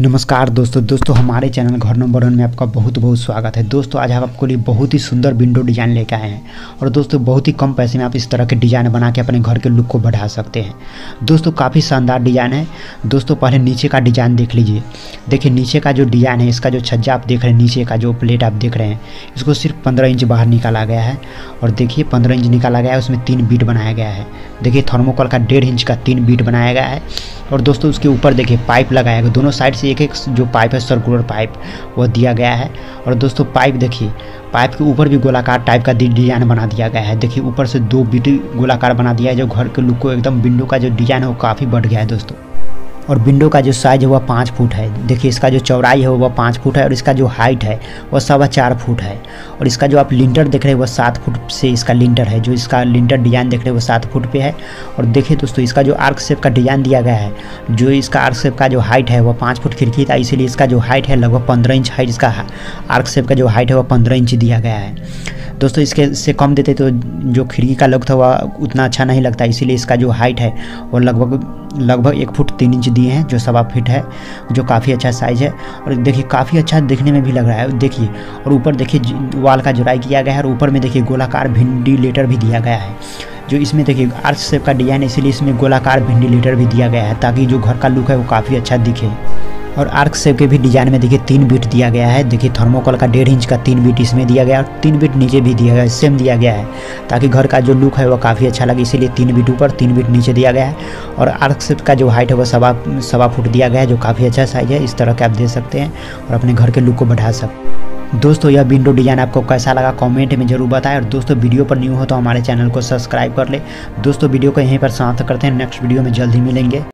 नमस्कार दोस्तों हमारे चैनल घर नंबर 1 में आपका बहुत बहुत स्वागत है। दोस्तों आज हम आपको लिए बहुत ही सुंदर विंडो डिज़ाइन लेकर आए हैं और दोस्तों बहुत ही कम पैसे में आप इस तरह के डिज़ाइन बना के अपने घर के लुक को बढ़ा सकते हैं। दोस्तों काफ़ी शानदार डिज़ाइन है। दोस्तों पहले नीचे का डिज़ाइन देख लीजिए। देखिए नीचे का जो डिज़ाइन है, इसका जो छज्जा आप देख रहे हैं, नीचे का जो प्लेट आप देख रहे हैं, इसको सिर्फ 15 इंच बाहर निकाला गया है और देखिए 15 इंच निकाला गया है, उसमें 3 बीट बनाया गया है। देखिए थर्मोकोल का 1.5 इंच का 3 बीट बनाया गया है और दोस्तों उसके ऊपर देखिए पाइप लगाया गया, दोनों साइड से एक एक जो पाइप है सर्कुलर पाइप वो दिया गया है। और दोस्तों पाइप देखिए, पाइप के ऊपर भी गोलाकार टाइप का डिजाइन बना दिया गया है। देखिए ऊपर से 2 बीट गोलाकार बना दिया है, जो घर के लुक को एकदम विंडो का जो डिजाइन है वो काफ़ी बढ़ गया है दोस्तों। और विंडो का जो साइज़ है वह 5 फुट है। देखिए इसका जो चौड़ाई है वह 5 फुट है और इसका जो हाइट है वह 4.25 फुट है। और इसका जो आप लिंटर देख रहे हैं वह 7 फुट से इसका लिंटर है, जो इसका लिंटर डिज़ाइन देख रहे हैं वो 7 फुट पे है। और देखिए दोस्तों इसका जो आर्क शेप का डिज़ाइन दिया गया है, जो इसका आर्क शेप का जो हाइट है वह 5 फुट खिड़की था, इसीलिए इसका जो हाइट है लगभग 15 इंच हाइट, इसका आर्क शेप का जो हाइट है वह 15 इंच दिया गया है। दोस्तों इसके से कम देते तो जो खिड़की का लुक था वह उतना अच्छा नहीं लगता, इसीलिए इसका जो हाइट है वो लगभग 1 फुट 3 इंच दिए हैं, जो 1.25 फीट है, जो काफ़ी अच्छा साइज़ है। और देखिए काफ़ी अच्छा दिखने में भी लग रहा है। देखिए और ऊपर देखिए वाल का जुड़ाई किया गया है और ऊपर में देखिए गोलाकार वेंटिलेटर भी दिया गया है, जो इसमें देखिए आर्च शेप का डिज़ाइन है, इसीलिए इसमें गोलाकार वेंटिलेटर भी दिया गया है ताकि जो घर का लुक है वो काफ़ी अच्छा दिखे। और आर्क शेप के भी डिज़ाइन में देखिए 3 बीट दिया गया है। देखिए थर्मोकोल का 1.5 इंच का 3 बीट इसमें दिया गया है और 3 बीट नीचे भी दिया गया है, सेम दिया गया है ताकि घर का जो लुक है वह काफ़ी अच्छा लगे, इसीलिए 3 बीट ऊपर 3 बीट नीचे दिया गया है। और आर्क शेप का जो हाइट है वह 1.25 फुट दिया गया है, जो काफ़ी अच्छा साइज़ है। इस तरह के आप दे सकते हैं और अपने घर के लुक को बढ़ा सकते हैं। दोस्तों यह विंडो डिज़ाइन आपको कैसा लगा कमेंट में जरूर बताएं और दोस्तों वीडियो पर न्यू हो तो हमारे चैनल को सब्सक्राइब कर ले। दोस्तों वीडियो को यहीं पर समाप्त करते हैं, नेक्स्ट वीडियो में जल्द ही मिलेंगे।